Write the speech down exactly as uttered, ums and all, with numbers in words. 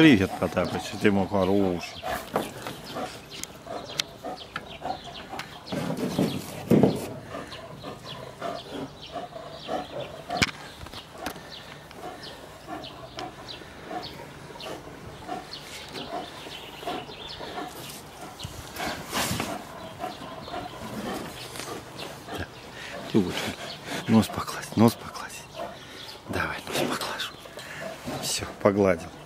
Привет, Потапыч, ты мой хороший. Ты вот нос покласть, нос покласть. Давай, нос поклажу. Все, погладил.